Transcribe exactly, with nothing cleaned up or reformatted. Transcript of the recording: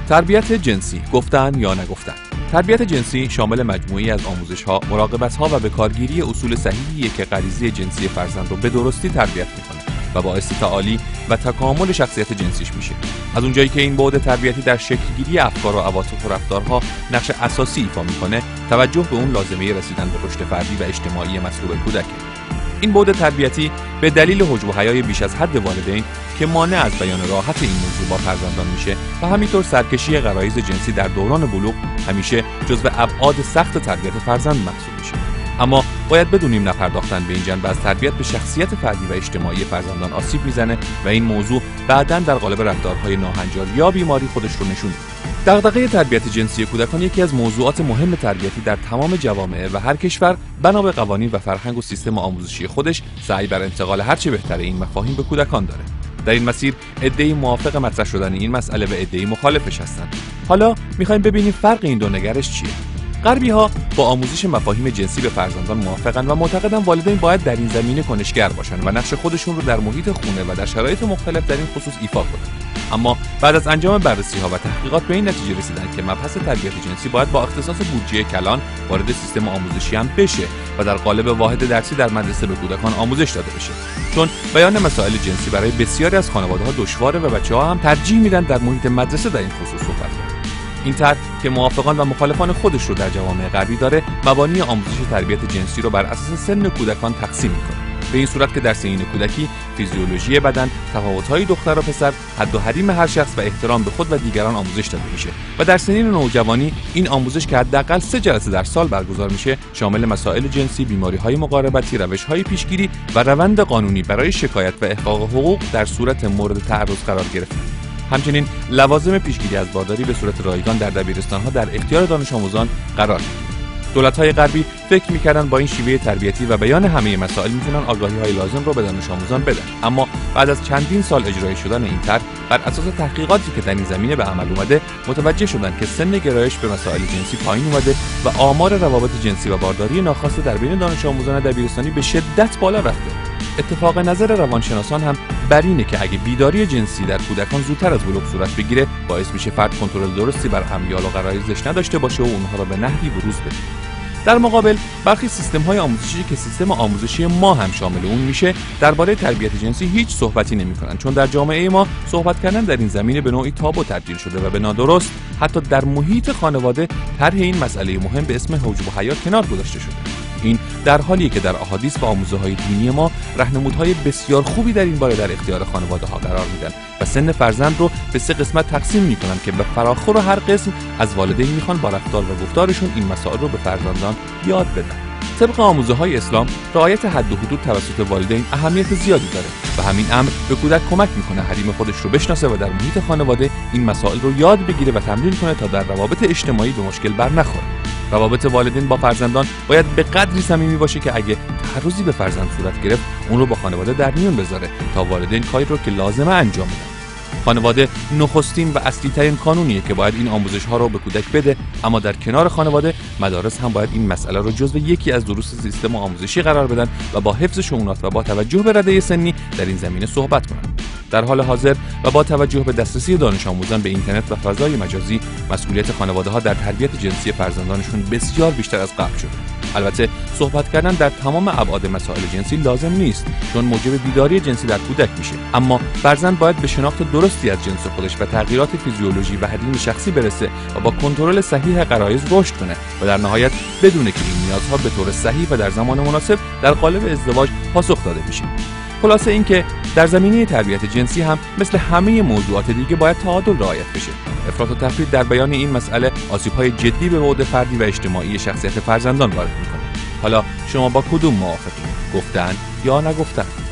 تربیت جنسی، گفتن یا نگفتن. تربیت جنسی شامل مجموعی از آموزش‌ها، مراقبت‌ها و به کارگیری اصول صحیحیه که غریزه جنسی فرزند رو به درستی تربیت می‌کنه و باعث تعالی و تکامل شخصیت جنسیش میشه. از اونجایی که این بعد تربیتی در شکل‌گیری افکار و عواطف و رفتارها نقش اساسی ایفا می‌کنه، توجه به اون لازمه رسیدن به رشد فردی و اجتماعی مطلوب کودک. این بعد تربیتی به دلیل حجب و حیای بیش از حد والدین که مانع از بیان راحت این موضوع با فرزندان میشه و همینطور سرکشی غرایز جنسی در دوران بلوغ همیشه جزو ابعاد سخت تربیت فرزند محسوب میشه. اما باید بدونیم نپرداختن به این جنبه از تربیت به شخصیت فردی و اجتماعی فرزندان آسیب میزنه و این موضوع بعداً در قالب رفتارهای ناهنجار یا بیماری خودش رو نشون میده. دغدغه تربیت جنسی کودکان یکی از موضوعات مهم تربیتی در تمام جوامع و هر کشور بنا به قوانین و فرهنگ و سیستم آموزشی خودش سعی بر انتقال هرچه بهتر این مفاهیم به کودکان داره. در این مسیر عده‌ای موافق مطرح شدن این مسئله و عده‌ای مخالفش هستند. حالا می‌خوایم ببینیم فرق این دو نگرش چیه. غربی‌ها با آموزش مفاهیم جنسی به فرزندان موافقن و معتقدن والدین باید در این زمینه کنشگر باشن و نقش خودشون رو در محیط خونه و در شرایط مختلف در این خصوص ایفا کنن. اما بعد از انجام بررسی‌ها و تحقیقات به این نتیجه رسیدن که مبحث تربیت جنسی باید با اختصاص بودجه کلان وارد سیستم آموزشی هم بشه و در قالب واحد درسی در مدرسه به کودکان آموزش داده بشه، چون بیان مسائل جنسی برای بسیاری از خانواده‌ها دشواره و بچه‌ها هم ترجیح میدن در محیط مدرسه در این خصوص صحبت کنن. این طرح که موافقان و مخالفان خودش رو در جوامع غربی داره، مبانی آموزش تربیت جنسی رو بر اساس سن کودکان تقسیم می‌کنه. به این صورت که در سنین کودکی فیزیولوژی بدن، تفاوت‌های دختر و پسر، حد و حریم هر شخص و احترام به خود و دیگران آموزش داده میشه و در سنین نوجوانی این آموزش که حداقل سه جلسه در سال برگزار میشه، شامل مسائل جنسی، بیماری‌های مقاربتی، روش‌های پیشگیری و روند قانونی برای شکایت و احقاق حقوق در صورت مورد تعرض قرار گرفته. همچنین لوازم پیشگیری از بارداری به صورت رایگان در دبیرستان‌ها در اختیار دانش آموزان قرار گرفت. دولت‌های غربی فکر می‌کردن با این شیوه تربیتی و بیان همه مسائل می‌تونن آگاهی‌های لازم رو به دانش آموزان بدن، اما بعد از چندین سال اجرای شدن این طرح بر اساس تحقیقاتی که در این زمینه به عمل اومده، متوجه شدن که سن گرایش به مسائل جنسی پایین اومده و آمار روابط جنسی و بارداری ناخواسته در بین دانش آموزان دبیرستانی به شدت بالا رفته. اتفاق نظر روانشناسان هم بر اینه که اگه بیداری جنسی در کودکان زودتر از بلوغ صورت بگیره، باعث میشه فرد کنترل درستی بر امیال و غرایزش نداشته باشه و اونها را به نحوی بروز بده. در مقابل برخی سیستم‌های آموزشی که سیستم آموزشی ما هم شامل اون میشه، درباره تربیت جنسی هیچ صحبتی نمی‌کنن، چون در جامعه ما صحبت کردن در این زمینه به نوعی تابو تبدیل شده و به نادرست حتی در محیط خانواده طرح این مسئله مهم به اسم حجب و حیا کنار گذاشته شده. این در حالیه که در احادیث و آموزه‌های دینی ما راهنمودهای بسیار خوبی در این باره در اختیار خانواده‌ها قرار میدن و سن فرزند رو به سه قسمت تقسیم میکنن که به فراخور و هر قسم از والدین میخوان با رفتار و گفتارشون این مسائل رو به فرزندان یاد بدن. طبق آموزه‌های اسلام، رعایت حد و حدود توسط والدین اهمیت زیادی داره و همین امر به کودک کمک میکنه حریم خودش رو بشناسه و در محیط خانواده این مسائل رو یاد بگیره و تمرین کنه تا در روابط اجتماعی به مشکل بر نخوره. روابط والدین با فرزندان باید به قدری صمیمی باشه که اگه تعرضی به فرزند صورت گرفت، اون رو با خانواده در میون بذاره تا والدین کاری رو که لازمه انجام بدن. خانواده نخستین و اصلی ترین قانونیه که باید این آموزش ها رو به کودک بده، اما در کنار خانواده مدارس هم باید این مسئله رو جزو یکی از دروس سیستم آموزشی قرار بدن و با حفظ شؤونات و با توجه به رده سنی در این زمینه صحبت کنن. در حال حاضر و با توجه به دسترسی دانش آموزان به اینترنت و فضای مجازی، مسئولیت خانواده‌ها در تربیت جنسی فرزندانشون بسیار بیشتر از قبل شده. البته صحبت کردن در تمام ابعاد مسائل جنسی لازم نیست، چون موجب بیداری جنسی در کودک میشه، اما فرزند باید به شناخت درستی از جنس خودش و تغییرات فیزیولوژی و حریم شخصی برسه و با کنترل صحیح غرایز رشد کنه و در نهایت بدونه که این نیازها به طور صحیح و در زمان مناسب در قالب ازدواج پاسخ داده میشه. خلاصه اینکه در زمینه تربیت جنسی هم مثل همه موضوعات دیگه باید تعادل رعایت بشه. افراط و تفرید در بیان این مسئله آسیب‌های جدی به بعد فردی و اجتماعی شخصیت فرزندان وارد می‌کنه. حالا شما با کدوم موافقین؟ گفتن یا نگفتن؟